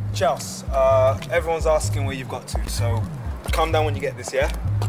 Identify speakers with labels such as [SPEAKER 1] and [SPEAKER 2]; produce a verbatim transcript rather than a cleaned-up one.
[SPEAKER 1] Chels, uh, everyone's asking where you've got to, so calm down when you get this, yeah?